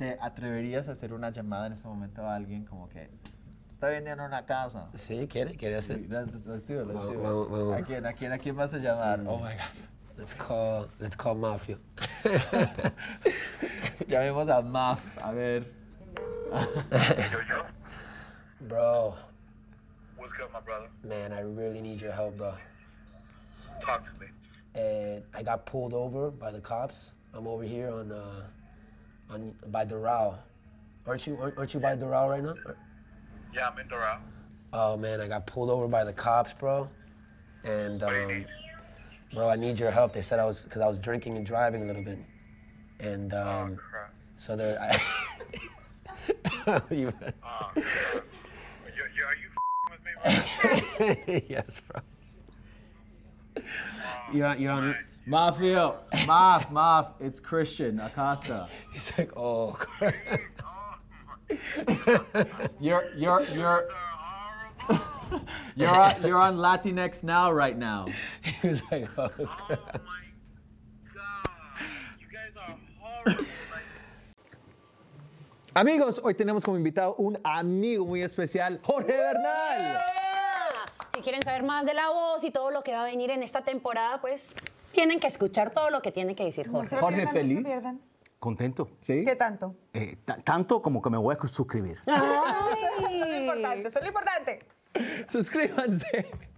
¿te atreverías a hacer una llamada en este momento a alguien como que está vendiendo una casa? Sí, quiere hacer. Let's do it, let's do it. Vamos. ¿A quién vas a llamar? Oh my God. Let's call Mafia. Llamemos a Maf, a ver. Yo. Bro, What's good, my brother? man, I really need your help, bro. Talk to me. I got pulled over by the cops. I'm over here by Doral. Aren't you by Doral right now? Yeah, I'm in Doral. Oh man, I got pulled over by the cops, bro. And What do you need? bro, I need your help. They said because I was drinking and driving a little bit. And Oh, crap. so they're you, Oh, crap. Are you with me, bro? yes, bro. You're on. Mafia, Maf, it's Christian Acosta. He's like, oh, crap. You're on Latinx Now right now. He was like, oh, Oh, crap. my God. You guys are horrible. Amigos, hoy tenemos como invitado un amigo muy especial, Jorge Bernal. Si quieren saber más de La Voz y todo lo que va a venir en esta temporada, pues tienen que escuchar todo lo que tiene que decir Jorge. Jorge, feliz. Contento. ¿Sí? ¿Qué tanto? Tanto como que me voy a suscribir. Eso es lo importante, eso es lo importante. Suscríbanse.